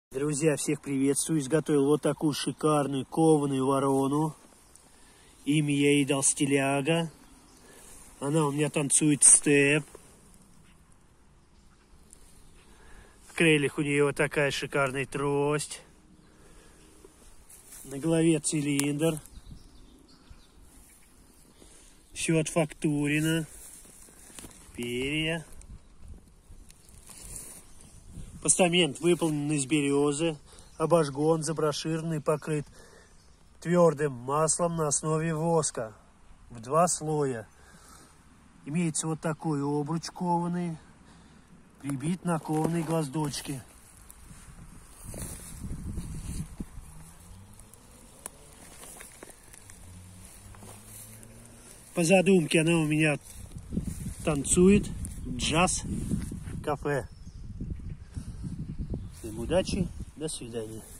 Друзья, всех приветствую. Изготовил вот такую шикарную кованую ворону. Имя я ей дал Стиляга. Она у меня танцует степ. В крыльях у нее вот такая шикарная трость. На голове цилиндр. Все отфактурено. Перья. Постамент выполнен из березы, обожжен, заброшированный, покрыт твердым маслом на основе воска в 2 слоя. Имеется вот такой обруч кованый, прибит на кованой гвоздочке. По задумке она у меня танцует джаз-кафе. Всем удачи, до свидания.